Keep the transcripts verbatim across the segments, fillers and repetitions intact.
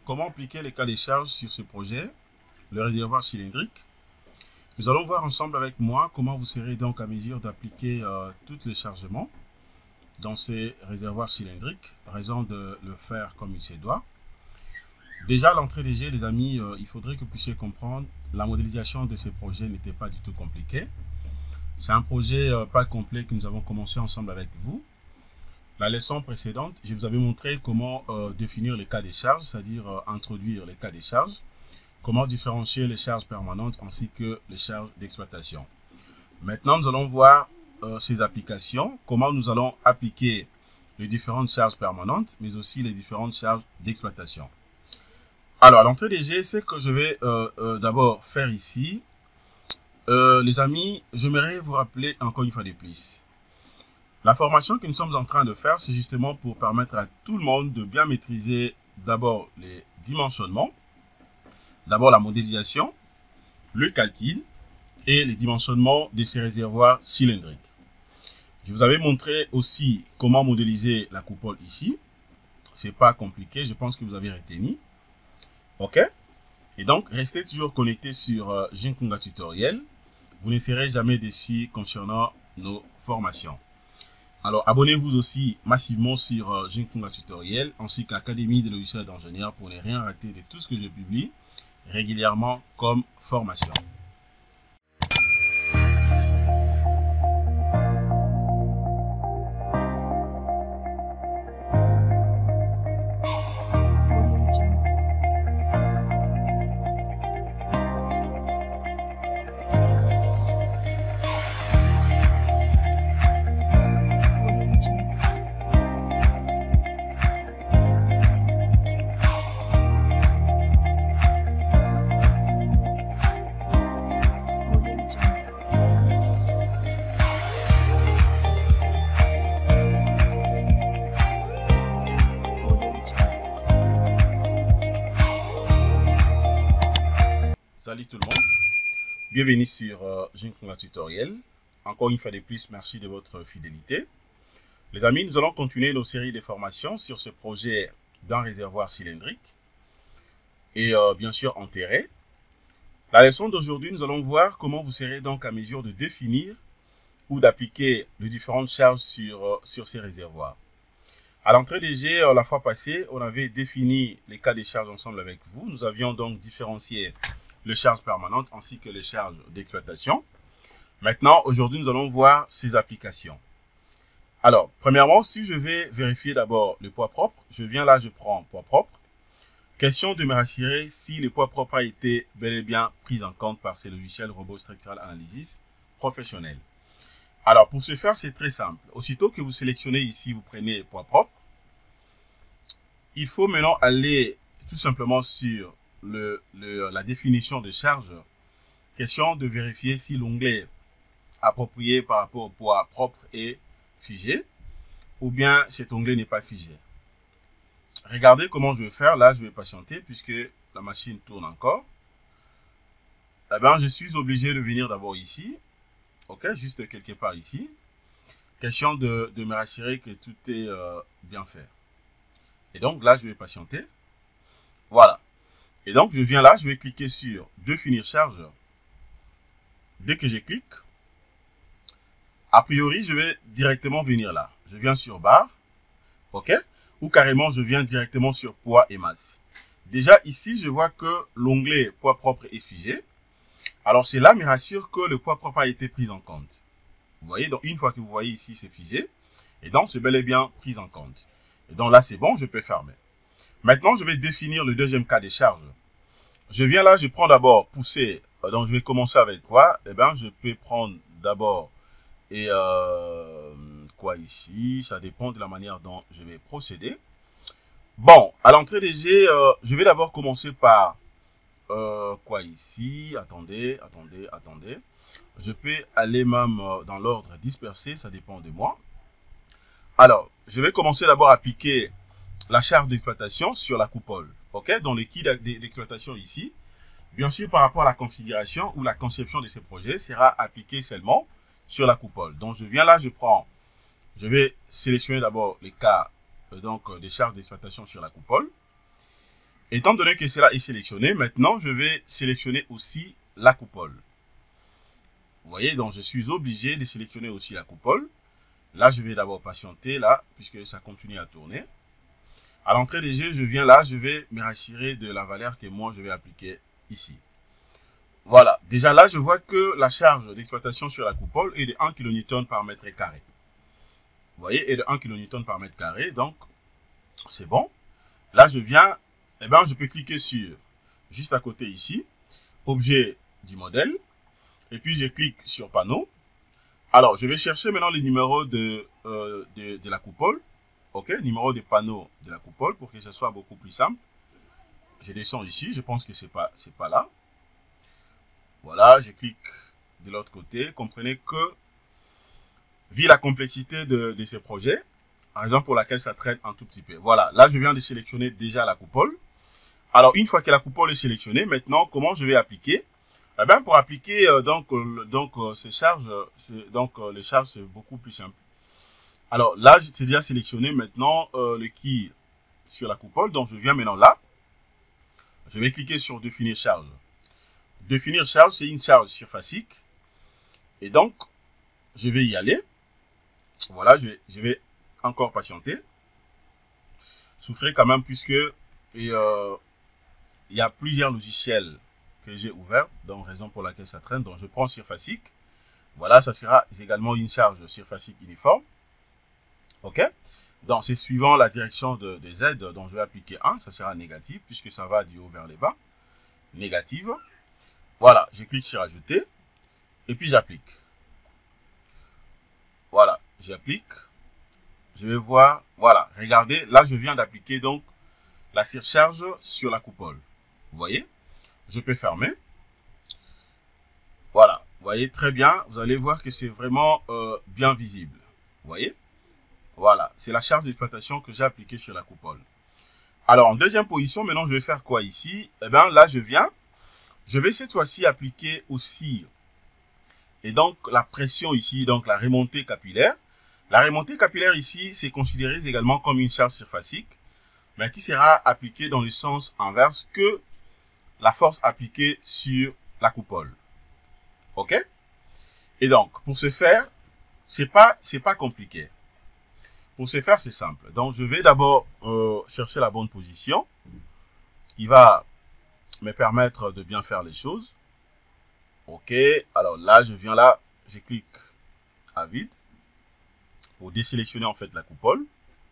comment appliquer les cas des charges sur ce projet, le réservoir cylindrique. Nous allons voir ensemble avec moi comment vous serez donc à mesure d'appliquer euh, tous les chargements dans ces réservoirs cylindriques, raison de le faire comme il se doit. Déjà, à l'entrée des jets, les amis, euh, il faudrait que vous puissiez comprendre la modélisation de ce projet n'était pas du tout compliquée. C'est un projet euh, pas complet que nous avons commencé ensemble avec vous. La leçon précédente, je vous avais montré comment euh, définir les cas des charges, c'est-à-dire euh, introduire les cas des charges, comment différencier les charges permanentes ainsi que les charges d'exploitation. Maintenant, nous allons voir euh, ces applications, comment nous allons appliquer les différentes charges permanentes, mais aussi les différentes charges d'exploitation. Alors, à l'entrée des jets, ce que je vais euh, euh, d'abord faire ici, euh, les amis, j'aimerais vous rappeler encore une fois de plus. La formation que nous sommes en train de faire, c'est justement pour permettre à tout le monde de bien maîtriser d'abord les dimensionnements, d'abord la modélisation, le calcul et les dimensionnements de ces réservoirs cylindriques. Je vous avais montré aussi comment modéliser la coupole ici. C'est pas compliqué, je pense que vous avez retenu. OK? Et donc, restez toujours connectés sur euh, Jinkunga Tutoriel. Vous ne serez jamais déçus concernant nos formations. Alors, abonnez-vous aussi massivement sur euh, Jinkunga Tutoriel ainsi qu'Académie des logiciels d'ingénieurs pour ne rien rater de tout ce que je publie régulièrement comme formation. Salut tout le monde, bienvenue sur euh, Jinkunga Tutoriel. Encore une fois de plus, merci de votre fidélité. Les amis, nous allons continuer nos séries de formations sur ce projet d'un réservoir cylindrique et euh, bien sûr enterré. La leçon d'aujourd'hui, nous allons voir comment vous serez donc à mesure de définir ou d'appliquer les différentes charges sur, euh, sur ces réservoirs. À l'entrée des jets, euh, la fois passée, on avait défini les cas des charges ensemble avec vous. Nous avions donc différencié les charges permanentes ainsi que les charges d'exploitation. Maintenant, aujourd'hui, nous allons voir ces applications. Alors, premièrement, si je vais vérifier d'abord le poids propre, je viens là, je prends poids propre. Question de me rassurer si le poids propre a été bel et bien pris en compte par ces logiciels Robot Structural Analysis professionnels. Alors, pour ce faire, c'est très simple. Aussitôt que vous sélectionnez ici, vous prenez poids propre. Il faut maintenant aller tout simplement sur Le, le, la définition de charge, question de vérifier si l'onglet approprié par rapport au poids propre est figé ou bien cet onglet n'est pas figé. Regardez comment je vais faire. Là, je vais patienter puisque la machine tourne encore. Eh bien, je suis obligé de venir d'abord ici. OK, juste quelque part ici. Question de, de me rassurer que tout est euh, bien fait. Et donc, là, je vais patienter. Voilà. Et donc, je viens là, je vais cliquer sur « Définir charge ». Dès que je clique, a priori, je vais directement venir là. Je viens sur « Barre », OK, ou carrément, je viens directement sur « Poids et masse ». Déjà, ici, je vois que l'onglet « Poids propre » est figé. Alors, cela me rassure que le poids propre a été pris en compte. Vous voyez, donc une fois que vous voyez ici, c'est figé. Et donc, c'est bel et bien pris en compte. Et donc là, c'est bon, je peux fermer. Maintenant, je vais définir le deuxième cas des charges. Je viens là, je prends d'abord pousser. Donc, je vais commencer avec quoi? Eh bien, je peux prendre d'abord et euh, quoi ici? Ça dépend de la manière dont je vais procéder. Bon, à l'entrée des jets, euh, je vais d'abord commencer par euh, quoi ici? Attendez, attendez, attendez. Je peux aller même euh, dans l'ordre dispersé, ça dépend de moi. Alors, je vais commencer d'abord à appliquer la charge d'exploitation sur la coupole. OK, dans le kit d'exploitation ici, bien sûr, par rapport à la configuration ou la conception de ces projets, sera appliqué seulement sur la coupole. Donc, je viens là, je prends, je vais sélectionner d'abord les cas euh, donc, euh, des charges d'exploitation sur la coupole. Étant donné que cela est sélectionné, maintenant, je vais sélectionner aussi la coupole. Vous voyez, donc je suis obligé de sélectionner aussi la coupole. Là, je vais d'abord patienter, là, puisque ça continue à tourner. À l'entrée des jeux, je viens là, je vais me rassurer de la valeur que moi, je vais appliquer ici. Voilà, déjà là, je vois que la charge d'exploitation sur la coupole est de un kilonewton par mètre carré. Vous voyez, est de un kilonewton par mètre carré, donc c'est bon. Là, je viens, eh ben, je peux cliquer sur, juste à côté ici, objet du modèle, et puis je clique sur panneau. Alors, je vais chercher maintenant le numéro de, euh, de, de la coupole. OK, numéro de panneau de la coupole pour que ce soit beaucoup plus simple. Je descends ici, je pense que ce n'est pas, c'est pas là. Voilà, je clique de l'autre côté. Comprenez que, vu la complexité de, de ce projet, raison pour laquelle ça traîne un tout petit peu. Voilà, là, je viens de sélectionner déjà la coupole. Alors, une fois que la coupole est sélectionnée, maintenant, comment je vais appliquer? Eh bien, pour appliquer euh, donc, euh, donc, euh, ces charges, donc, euh, les charges, c'est beaucoup plus simple. Alors, là, c'est déjà sélectionné maintenant euh, le qui sur la coupole. Donc, je viens maintenant là. Je vais cliquer sur définir charge. Définir charge, c'est une charge surfacique. Et donc, je vais y aller. Voilà, je vais, je vais encore patienter. Souffrez quand même puisque et, euh, il y a plusieurs logiciels que j'ai ouverts, donc raison pour laquelle ça traîne. Donc je prends surfacique. Voilà, ça sera également une charge surfacique uniforme. OK. Donc c'est suivant la direction de, de Z, donc je vais appliquer un, ça sera négatif puisque ça va du haut vers le bas. Négative. Voilà, je clique sur ajouter et puis j'applique. Voilà, j'applique. Je vais voir, voilà, regardez, là je viens d'appliquer donc la surcharge sur la coupole. Vous voyez, je peux fermer. Voilà, vous voyez très bien, vous allez voir que c'est vraiment euh, bien visible. Vous voyez, voilà, c'est la charge d'exploitation que j'ai appliquée sur la coupole. Alors, en deuxième position, maintenant je vais faire quoi ici? Eh bien là, je viens, je vais cette fois-ci appliquer aussi, et donc la pression ici, donc la remontée capillaire. La remontée capillaire ici, c'est considéré également comme une charge surfacique, mais qui sera appliquée dans le sens inverse que la force appliquée sur la coupole. OK? Et donc, pour ce faire, c'est pas, c'est pas compliqué. Pour ce faire, c'est simple. Donc, je vais d'abord euh, chercher la bonne position qui va me permettre de bien faire les choses. OK? Alors là, je viens là, je clique à vide pour désélectionner en fait la coupole.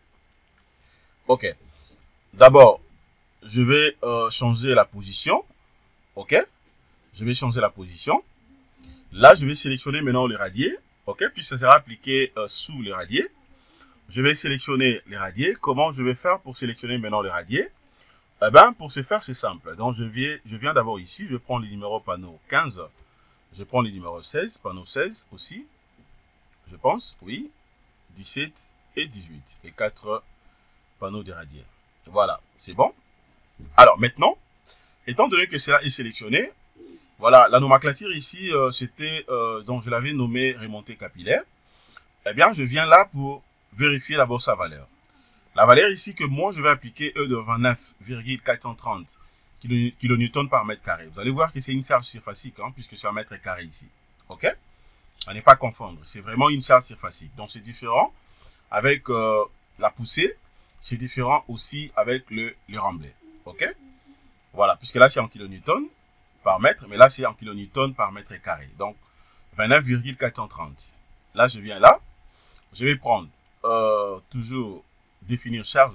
OK. D'abord, je vais euh, changer la position. OK. Je vais changer la position. Là, je vais sélectionner maintenant le radier. OK. Puis ça sera appliqué euh, sous le radier. Je vais sélectionner les radiers. Comment je vais faire pour sélectionner maintenant le radier? Eh bien, pour ce faire, c'est simple. Donc, je viens, je viens d'abord ici. Je prends le numéro panneau quinze. Je prends le numéro seize. Panneau seize aussi. Je pense, oui. dix-sept et dix-huit. Et quatre panneaux de radier. Voilà, c'est bon. Alors maintenant, étant donné que cela est sélectionné, voilà, la nomenclature ici, euh, c'était, euh, donc je l'avais nommé remontée capillaire. Eh bien, je viens là pour vérifier d'abord sa valeur. La valeur ici que moi, je vais appliquer est de vingt-neuf virgule quatre cent trente kilonewtons par mètre carré. Vous allez voir que c'est une charge surfacique, hein, puisque c'est un mètre carré ici. OK? À ne pas confondre. C'est vraiment une charge surfacique. Donc, c'est différent avec euh, la poussée. C'est différent aussi avec le, le remblai. OK? Voilà, puisque là, c'est en kilonewtons par mètre, mais là, c'est en kilonewtons par mètre carré. Donc, vingt-neuf virgule quatre cent trente. Là, je viens là. Je vais prendre euh, toujours définir charge.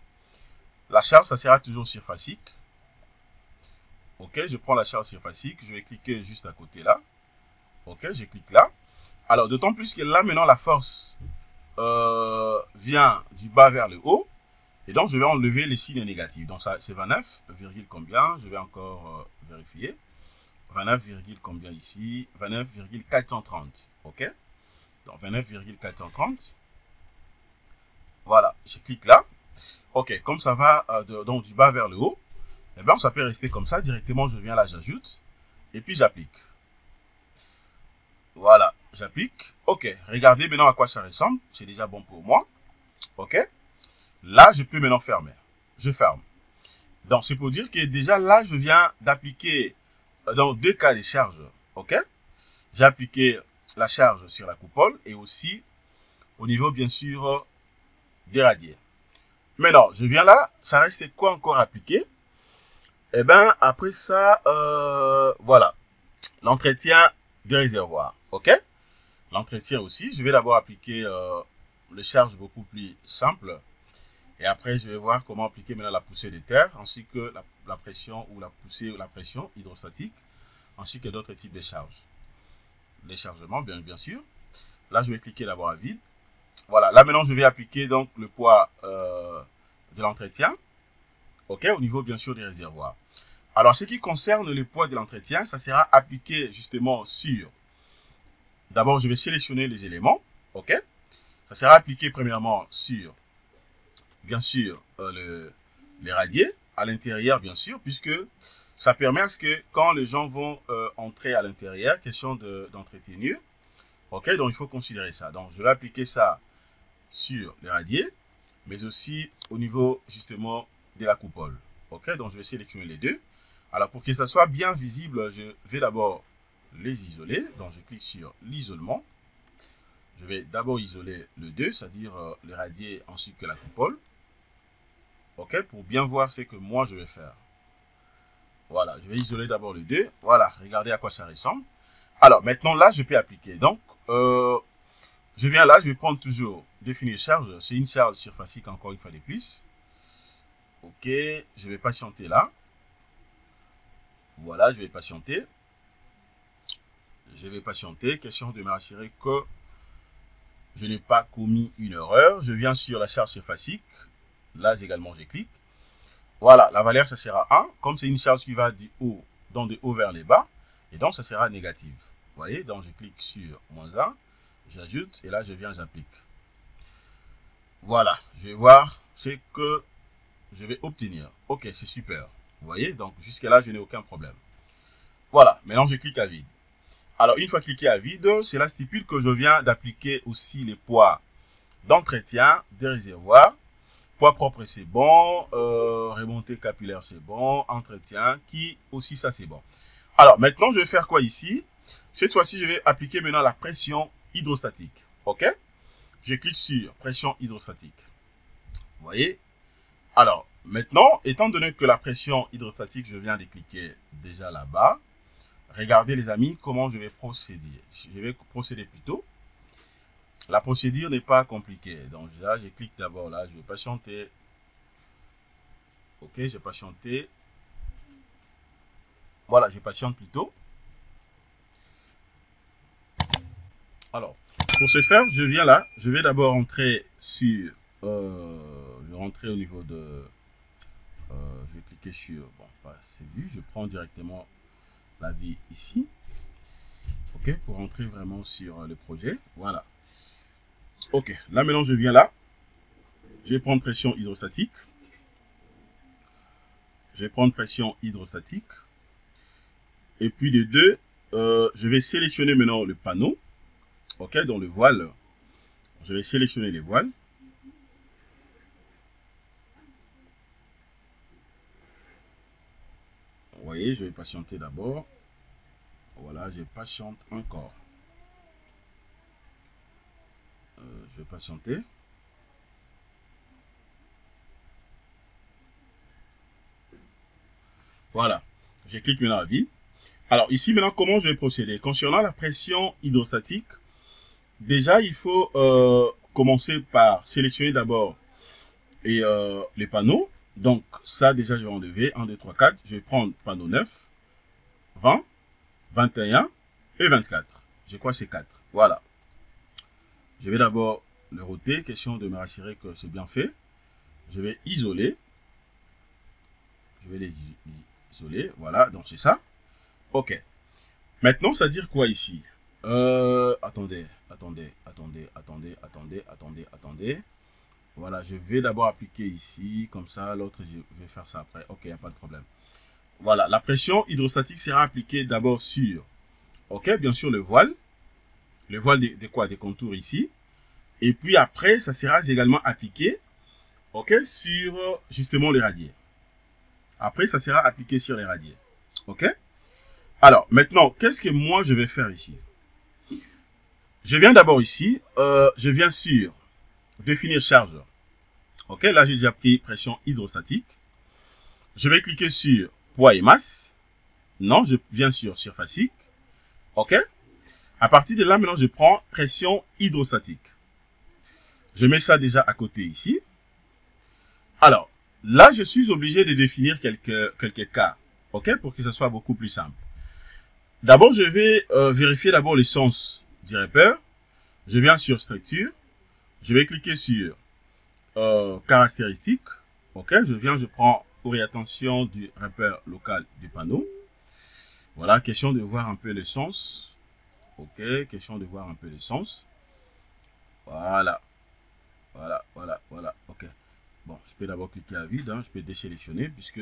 La charge, ça sera toujours surfacique. OK, je prends la charge surfacique. Je vais cliquer juste à côté là. OK, je clique là. Alors, d'autant plus que là, maintenant, la force euh, vient du bas vers le haut. Et donc, je vais enlever les signes négatifs. Donc, ça, c'est vingt-neuf, combien? Je vais encore euh, vérifier. vingt-neuf, combien ici? vingt-neuf virgule quatre cent trente. OK? Donc, vingt-neuf virgule quatre cent trente. Voilà, je clique là. OK, comme ça va euh, de, donc du bas vers le haut, eh bien, ça peut rester comme ça. Directement, je viens là, j'ajoute. Et puis, j'applique. Voilà, j'applique. OK, regardez maintenant à quoi ça ressemble. C'est déjà bon pour moi. OK? Là, je peux maintenant fermer. Je ferme. Donc, c'est pour dire que déjà là, je viens d'appliquer dans deux cas de charge. OK? J'ai appliqué la charge sur la coupole et aussi au niveau, bien sûr, des radiers. Maintenant, je viens là, ça reste quoi encore appliqué? Eh bien, après ça, euh, voilà, l'entretien des réservoirs. OK? L'entretien aussi, je vais d'abord appliquer euh, les charges beaucoup plus simples. Et après, je vais voir comment appliquer maintenant la poussée de terre, ainsi que la, la pression ou la poussée ou la pression hydrostatique, ainsi que d'autres types de charges. Les chargements, bien, bien sûr. Là, je vais cliquer d'abord à vide. Voilà, là maintenant, je vais appliquer donc le poids euh, de l'entretien. OK, au niveau, bien sûr, des réservoirs. Alors, ce qui concerne le poids de l'entretien, ça sera appliqué justement sur... D'abord, je vais sélectionner les éléments. OK, ça sera appliqué premièrement sur... bien sûr, euh, le, les radiers à l'intérieur, bien sûr, puisque ça permet à ce que quand les gens vont euh, entrer à l'intérieur, question d'entretenir, ok, donc il faut considérer ça. Donc, je vais appliquer ça sur les radiers, mais aussi au niveau, justement, de la coupole. Ok, donc je vais sélectionner les deux. Alors, pour que ça soit bien visible, je vais d'abord les isoler. Donc, je clique sur l'isolement. Je vais d'abord isoler le deux, c'est-à-dire euh, les radiers ainsi que la coupole. OK, pour bien voir ce que moi je vais faire. Voilà, je vais isoler d'abord les deux. Voilà, regardez à quoi ça ressemble. Alors, maintenant là, je peux appliquer. Donc, euh, je viens là, je vais prendre toujours définir charge. C'est une charge surfacique encore une fois de plus. OK, je vais patienter là. Voilà, je vais patienter. Je vais patienter. Question de m'assurer que je n'ai pas commis une erreur. Je viens sur la charge surfacique. Là également, je clique. Voilà, la valeur, ça sera un. Comme c'est une charge qui va du haut, donc de haut vers les bas, et donc ça sera négative. Vous voyez, donc je clique sur moins un, j'ajoute, et là je viens, j'applique. Voilà, je vais voir ce que je vais obtenir. Ok, c'est super. Vous voyez, donc jusqu'à là, je n'ai aucun problème. Voilà, maintenant je clique à vide. Alors, une fois cliqué à vide, cela stipule que je viens d'appliquer aussi les poids d'entretien des réservoirs. Poids propre, c'est bon. Euh, remontée capillaire, c'est bon. Entretien, qui aussi, ça, c'est bon. Alors, maintenant, je vais faire quoi ici? Cette fois-ci, je vais appliquer maintenant la pression hydrostatique. OK? Je clique sur pression hydrostatique. Vous voyez? Alors, maintenant, étant donné que la pression hydrostatique, je viens de cliquer déjà là-bas. Regardez, les amis, comment je vais procéder. Je vais procéder plutôt. La procédure n'est pas compliquée. Donc là, je clique d'abord là. Je vais patienter. Ok, j'ai patienté. Voilà, je patiente plutôt. Alors, pour ce faire, je viens là. Je vais d'abord rentrer sur... Euh, je vais rentrer au niveau de... Euh, je vais cliquer sur... Bon, pas c'est vu. Je prends directement la vie ici. Ok, pour rentrer vraiment sur le projet. Voilà. Ok, là maintenant je viens là. Je vais prendre pression hydrostatique. Je vais prendre pression hydrostatique. Et puis de deux, euh, je vais sélectionner maintenant le panneau. Ok, dans le voile. Je vais sélectionner les voiles. Vous voyez, je vais patienter d'abord. Voilà, je patiente encore. Euh, je vais patienter. Voilà, je clique maintenant à vide. Alors ici maintenant, comment je vais procéder? Concernant la pression hydrostatique, déjà il faut euh, commencer par sélectionner d'abord et euh, les panneaux. Donc ça déjà je vais enlever un, deux, trois, quatre. Je vais prendre panneau neuf, vingt, vingt et un et vingt-quatre. Je crois que c'est quatre. Voilà. Je vais d'abord le roter, question de me rassurer que c'est bien fait. Je vais isoler. Je vais les isoler. Voilà, donc c'est ça. Ok. Maintenant, ça veut dire quoi ici? euh, Attendez, attendez, attendez, attendez, attendez, attendez, attendez. Voilà, je vais d'abord appliquer ici, comme ça, l'autre, je vais faire ça après. Ok, il n'y a pas de problème. Voilà, la pression hydrostatique sera appliquée d'abord sur, ok, bien sûr, le voile. Le voile de, de quoi? Des contours ici. Et puis après, ça sera également appliqué, ok, sur justement les radiers. Après, ça sera appliqué sur les radiers. OK? Alors, maintenant, qu'est-ce que moi, je vais faire ici? Je viens d'abord ici. Euh, je viens sur définir charge. OK? Là, j'ai déjà pris pression hydrostatique. Je vais cliquer sur poids et masse. Non, je viens sur surfacique. OK? À partir de là, maintenant, je prends pression hydrostatique. Je mets ça déjà à côté ici. Alors, là, je suis obligé de définir quelques, quelques cas. OK? Pour que ce soit beaucoup plus simple. D'abord, je vais euh, vérifier d'abord l'essence du repère. Je viens sur structure. Je vais cliquer sur euh, caractéristiques. OK? Je viens, je prends orientation du repère local du panneau. Voilà, question de voir un peu l'essence. OK, question de voir un peu l'essence. Voilà. Voilà, voilà, voilà. OK. Bon, je peux d'abord cliquer à vide. Hein, je peux désélectionner puisque...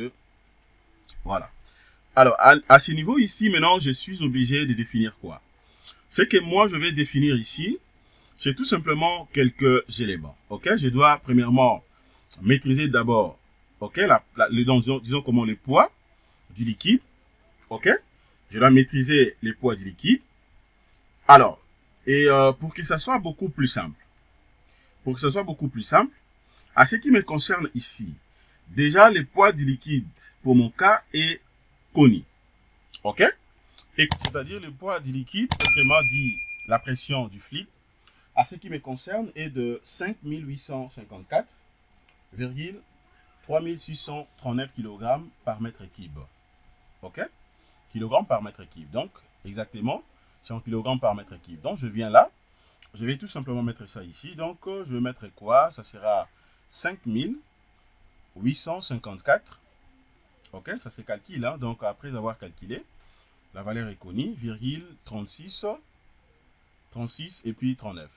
Voilà. Alors, à, à ce niveau ici, maintenant, je suis obligé de définir quoi? Ce que moi, je vais définir ici, c'est tout simplement quelques éléments. OK, je dois premièrement maîtriser d'abord, OK, la, la, le, disons, disons comment le poids du liquide. OK, je dois maîtriser les poids du liquide. Alors, et euh, pour que ça soit beaucoup plus simple, pour que ça soit beaucoup plus simple, à ce qui me concerne ici, déjà le poids du liquide pour mon cas est connu. OK? Et c'est-à-dire le poids du liquide, autrement dit la pression du fluide, à ce qui me concerne est de cinq mille huit cent cinquante-quatre virgule trois mille six cent trente-neuf kg par mètre cube. OK? Kilogramme par mètre cube. Donc, exactement, c'est en kilogrammes par mètre cube. Donc, je viens là. Je vais tout simplement mettre ça ici. Donc, je vais mettre quoi? Ça sera cinq mille huit cent cinquante-quatre. OK, ça se calcule. Hein? Donc, après avoir calculé, la valeur est connue, virgule trente-six, trente-six et puis trente-neuf.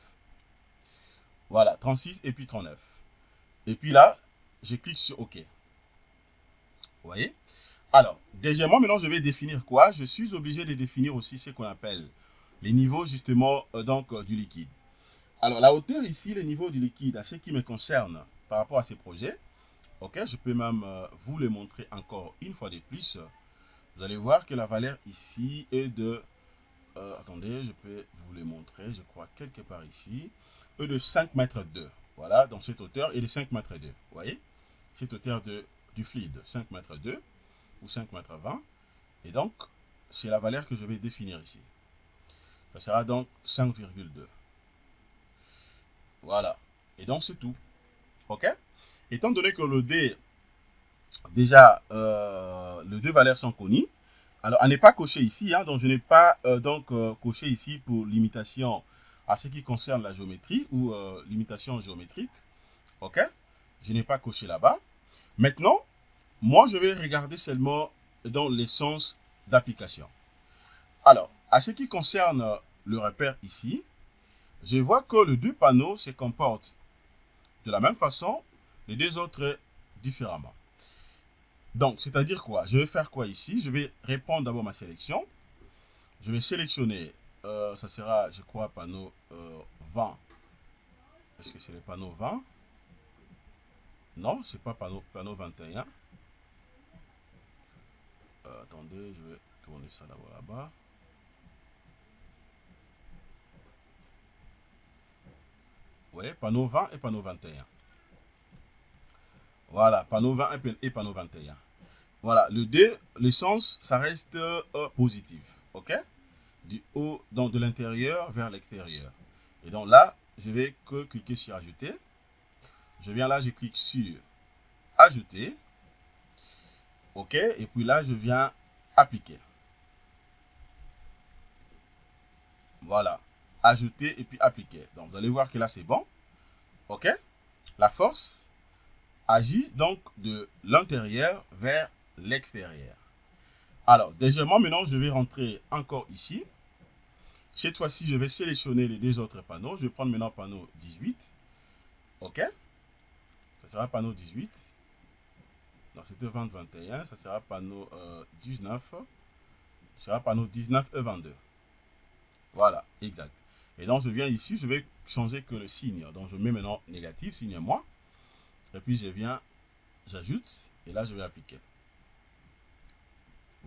Voilà, trente-six et puis trente-neuf. Et puis là, je clique sur OK. Vous voyez? Alors, deuxièmement, maintenant, je vais définir quoi? Je suis obligé de définir aussi ce qu'on appelle les niveaux, justement, euh, donc, euh, du liquide. Alors, la hauteur ici, le niveau du liquide, à ce qui me concerne par rapport à ces projets, ok, je peux même euh, vous le montrer encore une fois de plus. Vous allez voir que la valeur ici est de... Euh, attendez, je peux vous le montrer, je crois, quelque part ici. Est de cinq mètres deux. Voilà, donc cette hauteur est de cinq mètres deux. Vous voyez? Cette hauteur de, du fluide, cinq mètres deux. Ou cinq mètres vingt. Et donc, c'est la valeur que je vais définir ici. Ça sera donc cinq virgule deux. Voilà. Et donc, c'est tout. OK? Étant donné que le D, déjà, euh, les deux valeurs sont connues, alors, elle n'est pas cochée ici. Hein, donc, je n'ai pas euh, donc euh, coché ici pour limitation à ce qui concerne la géométrie ou euh, limitation géométrique. OK? Je n'ai pas coché là-bas. Maintenant, moi, je vais regarder seulement dans l'essence d'application. Alors, à ce qui concerne le repère ici, je vois que les deux panneaux se comportent de la même façon, les deux autres différemment. Donc, c'est-à-dire quoi? Je vais faire quoi ici? Je vais répondre d'abord à ma sélection. Je vais sélectionner, euh, ça sera, je crois, panneau euh, vingt. Est-ce que c'est le panneau vingt? Non, ce n'est pas panneau, panneau vingt et un. Euh, attendez, je vais tourner ça d'abord là-bas. Oui, panneau vingt et panneau vingt et un. Voilà, panneau vingt et panneau vingt et un. Voilà, le deux, l'essence, ça reste euh, positif. OK? Du haut, donc de l'intérieur vers l'extérieur. Et donc là, je vais que cliquer sur ajouter. Je viens là, je clique sur ajouter. OK? Et puis là, je viens appliquer. Voilà. Ajouter et puis appliquer. Donc, vous allez voir que là, c'est bon. OK? La force agit donc de l'intérieur vers l'extérieur. Alors, deuxièmement, maintenant, je vais rentrer encore ici. Cette fois-ci, je vais sélectionner les deux autres panneaux. Je vais prendre maintenant panneau dix-huit. OK? Ça sera panneau dix-huit. Donc, c'était vingt, vingt et un. Ça sera panneau euh, dix-neuf. Ça sera panneau dix-neuf et vingt-deux. Voilà, exact. Et donc, je viens ici, je vais changer que le signe. Donc, je mets maintenant négatif, signe moins. Et puis, je viens, j'ajoute. Et là, je vais appliquer.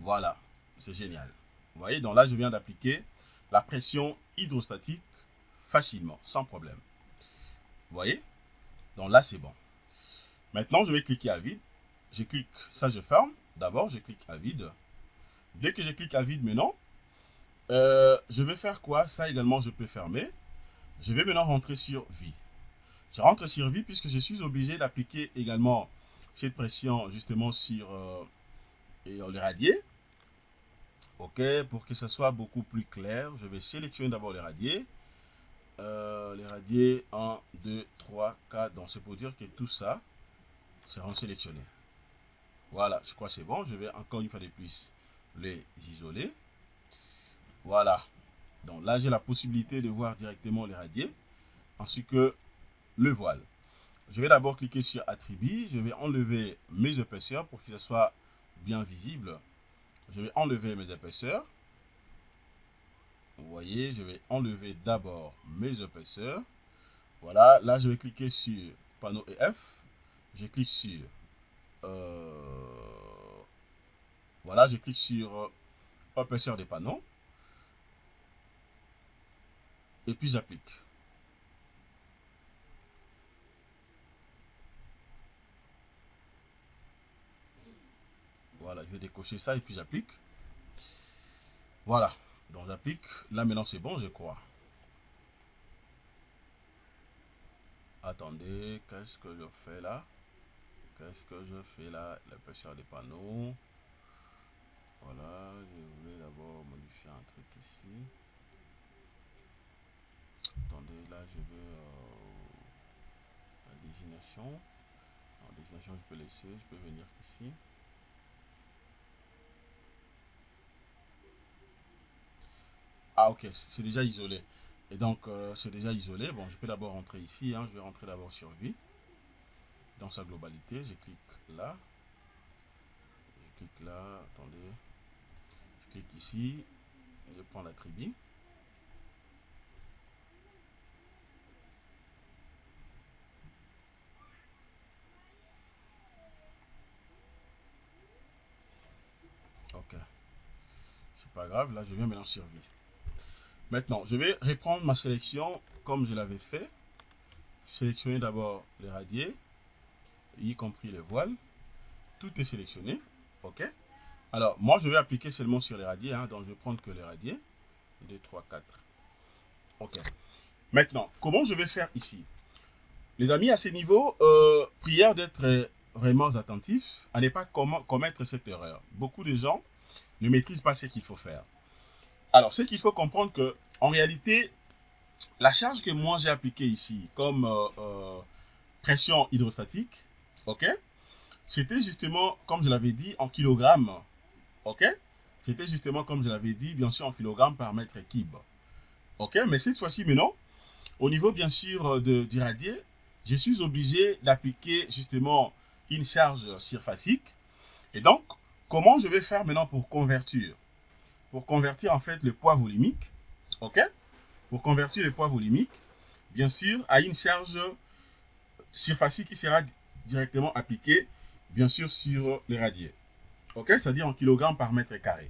Voilà, c'est génial. Vous voyez, donc là, je viens d'appliquer la pression hydrostatique facilement, sans problème. Vous voyez? Donc là, c'est bon. Maintenant, je vais cliquer à vide. Je clique, ça je ferme. D'abord, je clique à vide. Dès que je clique à vide maintenant, euh, je vais faire quoi? Ça également, je peux fermer. Je vais maintenant rentrer sur vie. Je rentre sur vie puisque je suis obligé d'appliquer également cette pression justement sur euh, et le radier. Ok, pour que ce soit beaucoup plus clair, je vais sélectionner d'abord les radiers. Euh, les radiers un, deux, trois, quatre. Donc c'est pour dire que tout ça seront sélectionnés. Voilà, je crois que c'est bon. Je vais encore une fois de plus les isoler. Voilà. Donc là, j'ai la possibilité de voir directement les radiers ainsi que le voile. Je vais d'abord cliquer sur attributs. Je vais enlever mes épaisseurs pour que ce soit bien visible. Je vais enlever mes épaisseurs. Vous voyez, je vais enlever d'abord mes épaisseurs. Voilà, là je vais cliquer sur panneau E F. Je clique sur euh, voilà, je clique sur euh, épaisseur des panneaux. Et puis j'applique. Voilà, je vais décocher ça et puis j'applique. Voilà, donc j'applique. Là maintenant c'est bon, je crois. Attendez, qu'est-ce que je fais là? Qu'est-ce que je fais là? L'épaisseur des panneaux. Voilà, je voulais d'abord modifier un truc ici. Attendez, là je vais euh, la désignation. La désignation je peux laisser, je peux venir ici. Ah ok, c'est déjà isolé. Et donc euh, c'est déjà isolé. Bon, je peux d'abord rentrer ici. Hein. Je vais rentrer d'abord sur vie. Dans sa globalité, je clique là. Je clique là, attendez. Je clique ici. Je prends l'attribut. Ok. C'est pas grave, là je viens maintenant sur vie. Maintenant, je vais reprendre ma sélection comme je l'avais fait. Sélectionner d'abord les radiers, y compris les voiles. Tout est sélectionné. Ok. Alors, moi je vais appliquer seulement sur les radiers. Hein, donc je vais prendre que les radiers. deux, trois, quatre. Ok. Maintenant, comment je vais faire ici? Les amis, à ce niveau, euh, prière d'être vraiment attentifs à ne pas commettre cette erreur. Beaucoup de gens ne maîtrisent pas ce qu'il faut faire. Alors, ce qu'il faut comprendre que, en réalité, la charge que moi j'ai appliquée ici, comme euh, euh, pression hydrostatique, ok, c'était justement, comme je l'avais dit, en kilogrammes, ok, c'était justement, comme je l'avais dit, bien sûr, en kilogrammes par mètre cube, ok, mais cette fois-ci, maintenant, au niveau, bien sûr, de, du radier, je suis obligé d'appliquer justement une charge surfacique. Et donc, comment je vais faire maintenant pour convertir? Pour convertir en fait le poids volumique, ok? Pour convertir le poids volumique, bien sûr, à une charge surfacique qui sera directement appliquée, bien sûr, sur le radier. Ok? C'est-à-dire en kilogrammes par mètre carré.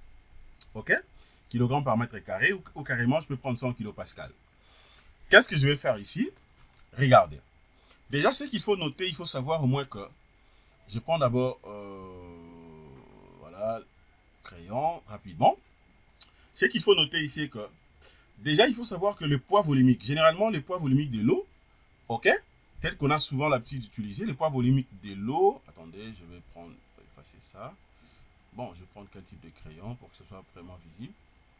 Ok? Kilogrammes par mètre carré ou, ou carrément, je peux prendre ça en kilopascal. Qu'est-ce que je vais faire ici? Regardez. Déjà, ce qu'il faut noter, il faut savoir au moins que je prends d'abord, euh, voilà, crayon, rapidement. Ce qu'il faut noter ici est que, déjà, il faut savoir que le poids volumique, généralement, le poids volumique de l'eau, ok, tel qu'on a souvent l'habitude d'utiliser, le poids volumique de l'eau, attendez, je vais prendre, effacer ça. Bon, je vais prendre quel type de crayon pour que ce soit vraiment visible.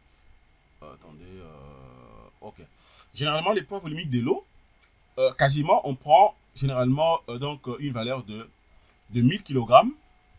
Euh, attendez, euh, ok. Généralement, les poids volumiques de l'eau, euh, quasiment, on prend généralement euh, donc une valeur de, de mille kilogrammes.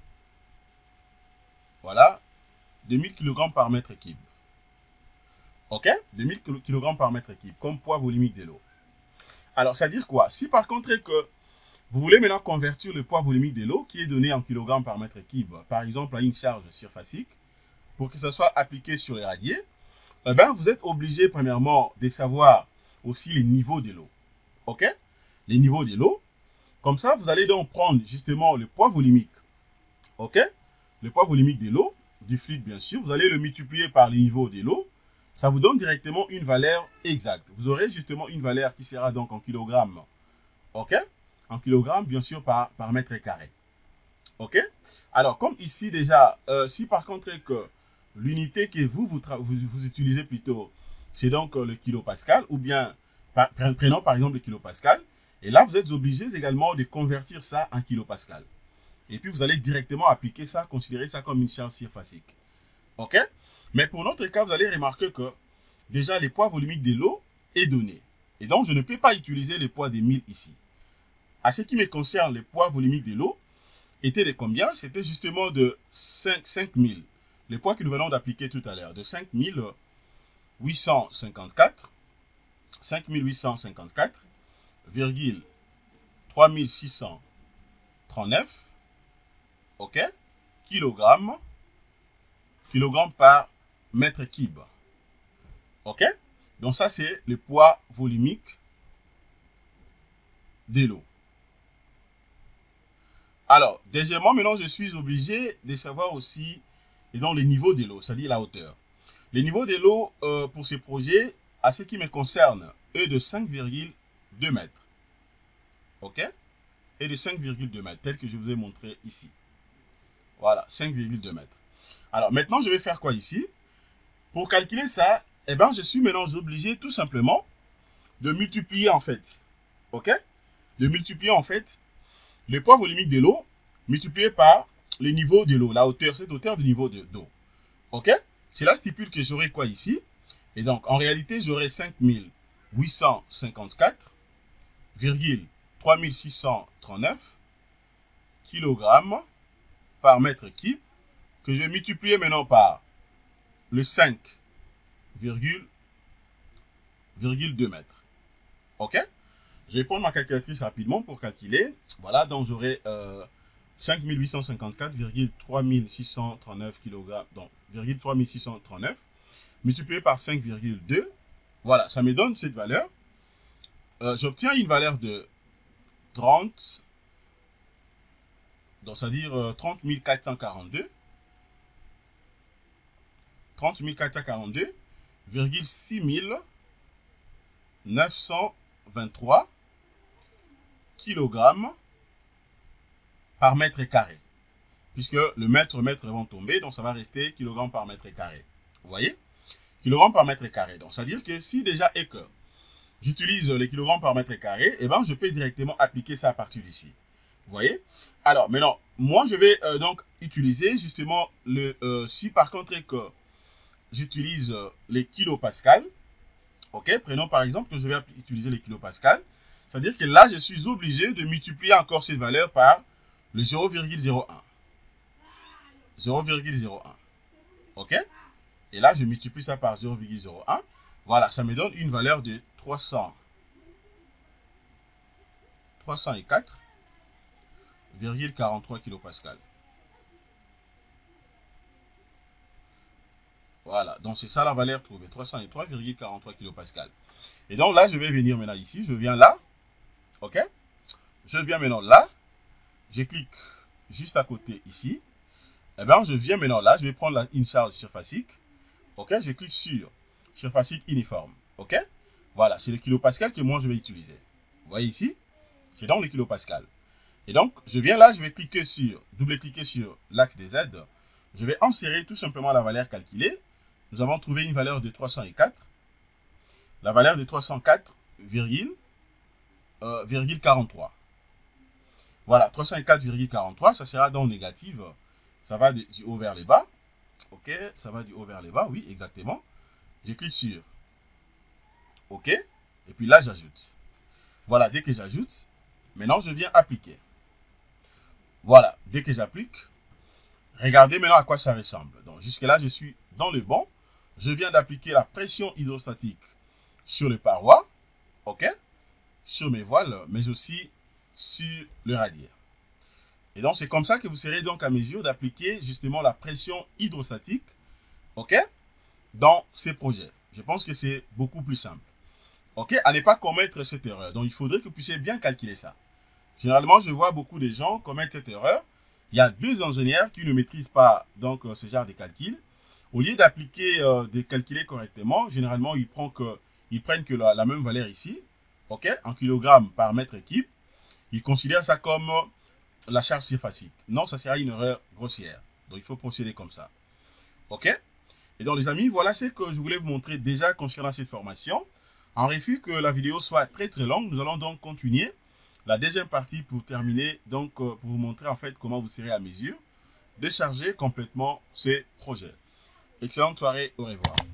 Voilà, de mille kilogrammes par mètre cube. Ok, de mille kilogrammes par mètre cube, comme poids volumique de l'eau. Alors, ça veut dire quoi? Si par contre que vous voulez maintenant convertir le poids volumique de l'eau, qui est donné en kilogrammes par mètre cube, par exemple à une charge surfacique, pour que ça soit appliqué sur les radiers, eh bien, vous êtes obligé, premièrement, de savoir aussi les niveaux de l'eau. Ok? Les niveaux de l'eau. Comme ça, vous allez donc prendre justement le poids volumique. Ok? Le poids volumique de l'eau. du fluide, bien sûr, vous allez le multiplier par le niveau de l'eau. Ça vous donne directement une valeur exacte. Vous aurez justement une valeur qui sera donc en kilogrammes. OK? En kilogrammes, bien sûr, par, par mètre carré. OK? Alors, comme ici déjà, euh, si par contre que l'unité que vous, vous, vous, vous utilisez plutôt, c'est donc euh, le kilopascal, ou bien, par, prenons par exemple le kilopascal, et là, vous êtes obligés également de convertir ça en kilopascal. Et puis, vous allez directement appliquer ça, considérer ça comme une charge surfacique. OK? Mais pour notre cas, vous allez remarquer que déjà, le poids volumique de l'eau est donné. Et donc, je ne peux pas utiliser le poids des mille ici. À ce qui me concerne, le poids volumique de l'eau était de combien? C'était justement de cinq mille. Le poids que nous venons d'appliquer tout à l'heure, de cinq mille huit cent cinquante-quatre, cinq mille huit cent cinquante-quatre, trois mille six cent trente-neuf, OK, kilogrammes, kilogrammes par mètre cube. OK? Donc ça, c'est le poids volumique de l'eau. Alors, deuxièmement, maintenant, je suis obligé de savoir aussi et donc, le niveau de l'eau, c'est-à-dire la hauteur. Le niveau de l'eau euh, pour ces projets, à ce qui me concerne, est de cinq virgule deux mètres. OK? Et de cinq virgule deux mètres, tel que je vous ai montré ici. Voilà, cinq virgule deux mètres. Alors, maintenant, je vais faire quoi ici? Pour calculer ça, eh ben, je suis maintenant obligé tout simplement de multiplier en fait. OK? De multiplier en fait le poids volumique de l'eau multiplié par le niveau de l'eau, la hauteur, cette hauteur du niveau d'eau. OK? Cela stipule que j'aurai quoi ici? Et donc, en réalité, j'aurai cinq mille huit cent cinquante-quatre virgule trois mille six cent trente-neuf kilogrammes par mètre cube que je vais multiplier maintenant par le cinq virgule deux mètres. OK? Je vais prendre ma calculatrice rapidement pour calculer. Voilà, donc j'aurai euh, cinq mille huit cent cinquante-quatre virgule trois mille six cent trente-neuf kilogrammes, donc trois mille six cent trente-neuf multiplié par cinq virgule deux. Voilà, ça me donne cette valeur. Euh, J'obtiens une valeur de trente, donc c'est-à-dire euh, trente mille quatre cent quarante-deux, trente mille quatre cent quarante-deux virgule six mille neuf cent vingt-trois kilogrammes par mètre carré. Puisque le mètre, mètre vont tomber, donc ça va rester kilogramme par mètre carré. Vous voyez? Kilogramme par mètre carré. Donc, c'est-à-dire que si déjà et que j'utilise les kilogrammes par mètre carré, eh ben, je peux directement appliquer ça à partir d'ici. Vous voyez? Alors, maintenant, moi, je vais euh, donc utiliser justement le... Euh, si par contre que j'utilise euh, les kilopascales, ok, prenons par exemple que je vais utiliser les kilopascales, c'est-à-dire que là, je suis obligé de multiplier encore cette valeur par le zéro virgule zéro un. zéro virgule zéro un. OK? Et là, je multiplie ça par zéro virgule zéro un. Voilà, ça me donne une valeur de trois cents, trois cent quatre virgule quarante-trois kilopascal. Voilà, donc c'est ça la valeur trouvée, trois cent trois virgule quarante-trois kilopascal. Et donc là, je vais venir maintenant ici, je viens là. OK? Je viens maintenant là. Je clique juste à côté ici. Eh bien, je viens maintenant là, je vais prendre la, une charge surfacique. OK, je clique sur surfacique uniforme. OK, voilà, c'est le kilopascal que moi je vais utiliser. Vous voyez ici, c'est donc le kilopascal. Et donc, je viens là, je vais cliquer sur, double-cliquer sur l'axe des Z. Je vais insérer tout simplement la valeur calculée. Nous avons trouvé une valeur de trois cent quatre. La valeur de trois cent quatre virgule quarante-trois. Voilà, trois cent quatre virgule quarante-trois, ça sera donc négative. Ça va du haut vers le bas. OK, ça va du haut vers le bas, oui, exactement. Je clique sur OK. Et puis là, j'ajoute. Voilà, dès que j'ajoute, maintenant, je viens appliquer. Voilà, dès que j'applique, regardez maintenant à quoi ça ressemble. Donc, jusque-là, je suis dans le bon. Je viens d'appliquer la pression hydrostatique sur les parois, OK, sur mes voiles, mais aussi sur le radiaire. Et donc, c'est comme ça que vous serez donc à mesure d'appliquer justement la pression hydrostatique, OK, dans ces projets. Je pense que c'est beaucoup plus simple. OK, à ne pas commettre cette erreur. Donc, il faudrait que vous puissiez bien calculer ça. Généralement, je vois beaucoup de gens commettre cette erreur il y a deux ingénieurs qui ne maîtrisent pas donc ce genre de calcul. Au lieu d'appliquer, euh, de calculer correctement, généralement, ils prennent que, ils prennent que la, la même valeur ici, ok, en kilogrammes par mètre cube. Ils considèrent ça comme la charge surfacique. Non, ça sera une erreur grossière. Donc, il faut procéder comme ça. Ok? Et donc, les amis, voilà ce que je voulais vous montrer déjà concernant cette formation. En refus que la vidéo soit très très longue, nous allons donc continuer la deuxième partie pour terminer, donc euh, pour vous montrer en fait comment vous serez à mesure de charger complètement ce projet. Excellente soirée, au revoir.